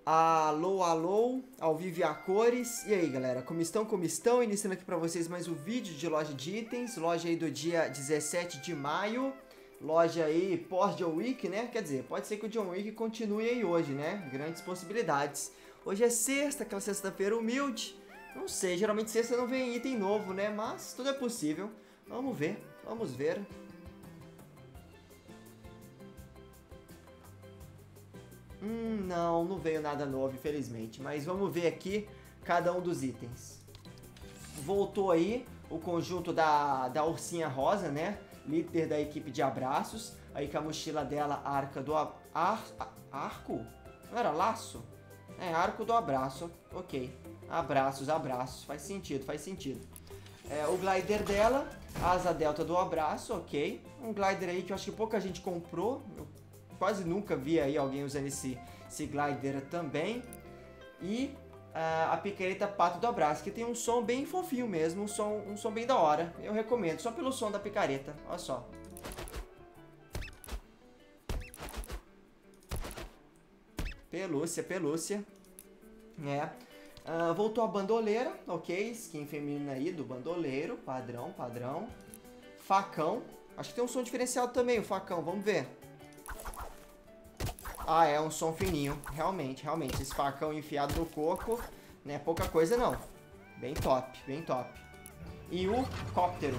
Alô, alô, ao vivo e a cores. E aí, galera, como estão? Como estão? Iniciando aqui pra vocês mais um vídeo de loja de itens. Loja aí do dia 17 de maio. Loja aí pós-John Wick, né? Quer dizer, pode ser que o John Wick continue aí hoje, né? Grandes possibilidades. Hoje é sexta, aquela sexta-feira humilde. Não sei, geralmente sexta não vem item novo, né? Mas tudo é possível. Vamos ver, vamos ver. Não veio nada novo, infelizmente. Mas vamos ver aqui cada um dos itens. Voltou aí o conjunto da ursinha rosa, né? Líder da equipe de abraços. Aí com a mochila dela, arca do... arco? Não era laço? É, arco do abraço. Ok. Abraços, abraços. Faz sentido, faz sentido. É, o glider dela, asa delta do abraço, ok. Um glider aí que eu acho que pouca gente comprou. Eu quase nunca vi aí alguém usando esse glider também. E a picareta pato do abraço, que tem um som bem fofinho mesmo, um som bem da hora. Eu recomendo, só pelo som da picareta, olha só. Pelúcia, pelúcia. É. Voltou a bandoleira, ok. Skin feminina aí do bandoleiro, padrão, padrão. Facão, acho que tem um som diferenciado também o facão, vamos ver. Ah, é um som fininho, realmente, realmente. Esse facão enfiado no coco, não é pouca coisa não. Bem top, bem top. E o cóptero.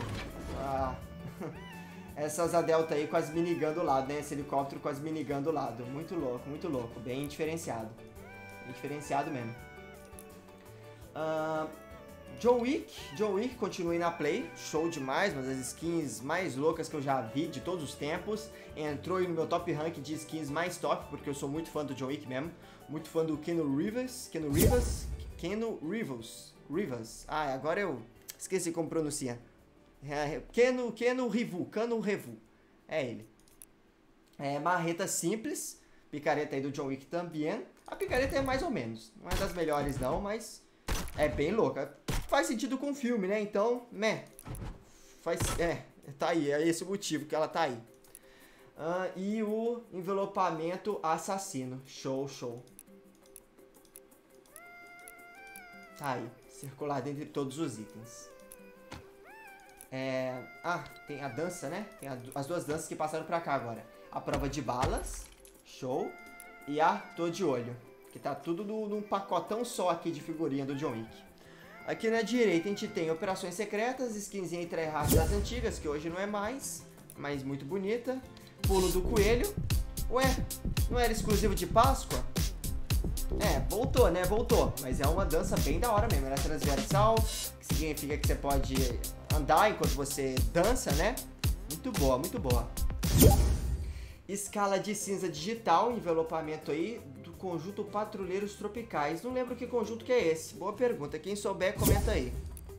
Essas Adelta aí com as minigun do lado, né? Esse helicóptero com as minigun do lado. Muito louco, bem diferenciado. Bem diferenciado mesmo. John Wick continua na play, show demais, uma das skins mais loucas que eu já vi de todos os tempos. Entrou aí no meu top rank de skins mais top, porque eu sou muito fã do John Wick mesmo. Muito fã do Keanu Reeves. Ah, agora eu esqueci como pronuncia. Keanu Reeves. É ele. Marreta simples, picareta aí do John Wick também. A picareta é mais ou menos, não é das melhores não, mas é bem louca. Faz sentido com o filme, né? Então, tá aí, é esse o motivo que ela tá aí. E o envelopamento assassino. Show. Tá aí, circulado entre todos os itens. Tem a dança, né? Tem as duas danças que passaram pra cá agora. A prova de balas, show. E a tô de olho, que tá tudo num pacotão só aqui de figurinha do John Wick. Aqui na direita a gente tem operações secretas, skinzinha e tryhard das antigas, que hoje não é mais, mas muito bonita. Pulo do coelho. Ué, não era exclusivo de Páscoa? Voltou, né? Voltou. Mas é uma dança bem da hora mesmo. Ela é transversal, que significa que você pode andar enquanto você dança, né? Muito boa, muito boa. Escala de cinza digital, envelopamento aí do conjunto Patrulheiros Tropicais. Não lembro que conjunto que é esse. Boa pergunta. Quem souber, comenta aí.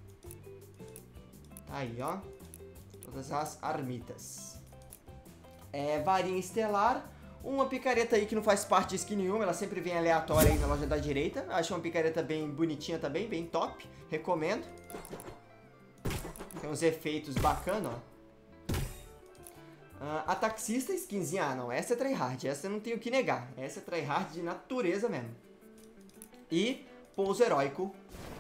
Aí, ó. Todas as armitas. Varinha estelar. Uma picareta aí que não faz parte de skin nenhuma. Ela sempre vem aleatória aí na loja da direita. Acho uma picareta bem bonitinha também, bem top. Recomendo. Tem uns efeitos bacanas, ó. A taxista skinzinha, não, essa é tryhard, essa eu não tenho o que negar, essa é tryhard de natureza mesmo. E pouso heróico,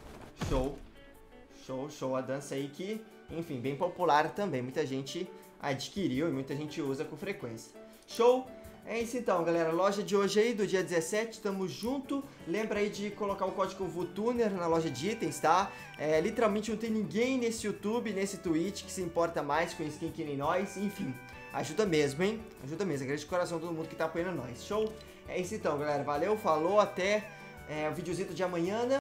show, a dança aí que, enfim, bem popular também, muita gente adquiriu e muita gente usa com frequência. Show! É isso então, galera, loja de hoje aí, do dia 17, tamo junto. Lembra aí de colocar o código VUTUNER na loja de itens, tá? Literalmente não tem ninguém nesse YouTube, nesse Twitch que se importa mais com skin que nem nós, enfim. Ajuda mesmo, hein? Ajuda mesmo, agradeço de coração a todo mundo que tá apoiando nós. Show? É isso então, galera, valeu, falou, até o videozito de amanhã, né?